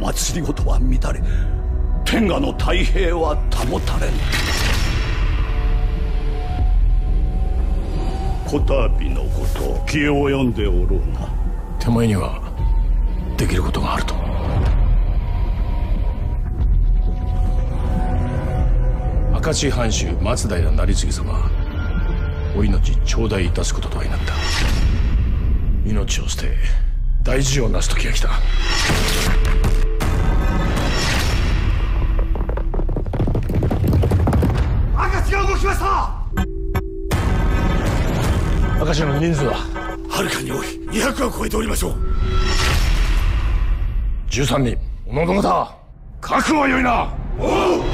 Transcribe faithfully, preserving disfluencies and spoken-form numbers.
祭りごとは乱れ、天下の太平は保たれぬ。こたびのこと気を及んでおろうな。 手前にはできることがあると。明石藩主松平成次様、お命頂戴いたすこととはになった。命を捨て大事をなす時が来た。 明石が動きました。 明石の人数ははるかに多い。にひゃくは超えておりましょう。 じゅうさんにん。おのおの方覚悟はよいな。おう。